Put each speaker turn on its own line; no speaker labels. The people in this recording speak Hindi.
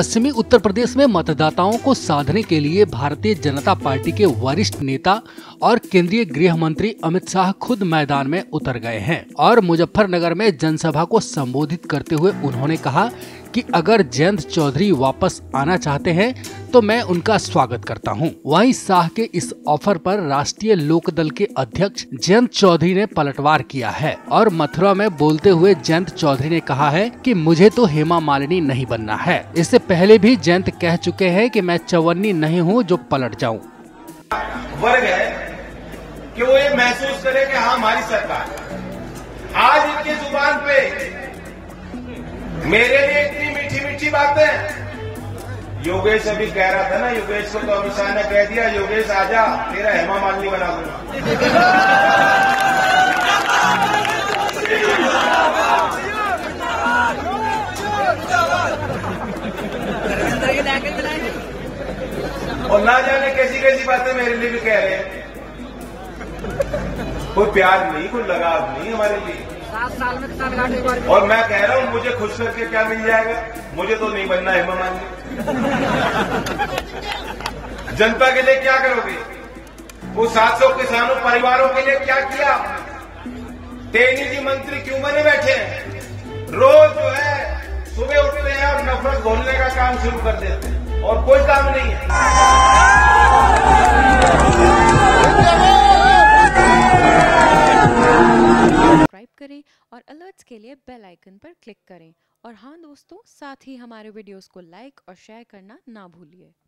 पश्चिमी उत्तर प्रदेश में मतदाताओं को साधने के लिए भारतीय जनता पार्टी के वरिष्ठ नेता और केंद्रीय गृह मंत्री अमित शाह खुद मैदान में उतर गए हैं और मुजफ्फरनगर में जनसभा को संबोधित करते हुए उन्होंने कहा कि अगर जयंत चौधरी वापस आना चाहते हैं तो मैं उनका स्वागत करता हूं। वहीं शाह के इस ऑफर पर राष्ट्रीय लोकदल के अध्यक्ष जयंत चौधरी ने पलटवार किया है और मथुरा में बोलते हुए जयंत चौधरी ने कहा है कि मुझे तो हेमा मालिनी नहीं बनना है। इससे पहले भी जयंत कह चुके हैं कि मैं चवन्नी नहीं हूं जो पलट जाऊं।
वर्ग है कि वो ये महसूस करे कि हाँ हमारी सरकार। आज इनकी जुबान पे मेरे लिए इतनी मीठी मीठी बातें। योगेश अभी कह रहा था ना, योगेश को तो अमित शाह ने कह दिया, योगेश आजा तेरा हेमा मालिनी बना दूंगा। और ना जाने कैसी कैसी बातें मेरे लिए भी कह रहे हैं। कोई प्यार नहीं, कोई लगाव नहीं हमारे लिए।
7 साल में साल
और मैं कह रहा हूं मुझे खुश करके क्या मिल जाएगा? मुझे तो नहीं बनना हेमा मालिनी। जनता के लिए क्या करोगे? वो 700 किसानों परिवारों के लिए क्या किया? टेनी जी मंत्री क्यों बने बैठे हैं? रोज जो है सुबह उठते हैं और नफरत घोलने का काम शुरू कर देते हैं और कोई काम नहीं है।
सब्सक्राइब करें और अलर्ट्स के लिए बेल आइकन पर क्लिक करें। और हाँ दोस्तों, साथ ही हमारे वीडियोस को लाइक और शेयर करना ना भूलिए।